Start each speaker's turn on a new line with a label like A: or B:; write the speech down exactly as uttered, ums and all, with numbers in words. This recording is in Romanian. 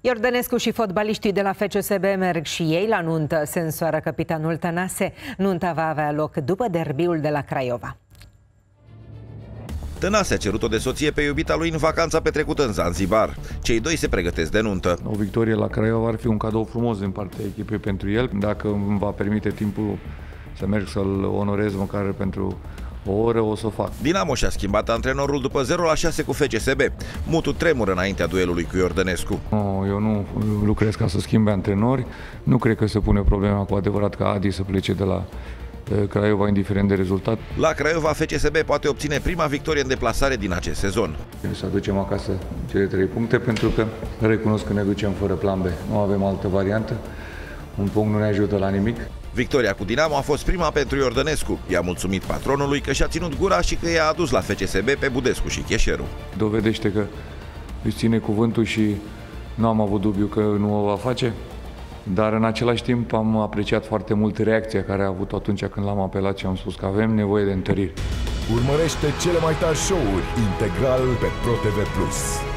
A: Iordănescu și fotbaliștii de la F C S B merg și ei la nuntă, se însoară capitanul Tănase. Nunta va avea loc după derbiul de la Craiova.
B: Tănase a cerut-o de soție pe iubita lui în vacanța petrecută în Zanzibar. Cei doi se pregătesc de nuntă.
C: O victorie la Craiova ar fi un cadou frumos din partea echipei pentru el. Dacă îmi va permite timpul să merg să-l onorez măcar pentru o oră, o să o fac.
B: Dinamo și-a schimbat antrenorul după zero la șase cu F C S B. Mutu tremură înaintea duelului cu Iordănescu.
C: No, eu nu lucrez ca să schimbe antrenori. Nu cred că se pune problema cu adevărat ca Adi să plece de la Craiova, indiferent de rezultat.
B: La Craiova, F C S B poate obține prima victorie în deplasare din acest sezon.
C: Să aducem acasă cele trei puncte, pentru că recunosc că ne ducem fără plan B. Nu avem altă variantă. Un punct nu ne ajută la nimic.
B: Victoria cu Dinamo a fost prima pentru Iordănescu. I-a mulțumit patronului că și-a ținut gura și că i-a adus la F C S B pe Budescu și Cheșeru.
C: Dovedește că își ține cuvântul și nu am avut dubiu că nu o va face. Dar în același timp am apreciat foarte mult reacția care a avut atunci când l-am apelat și am spus că avem nevoie de întăriri.
D: Urmărește cele mai tari show-uri integral pe ProTV plus.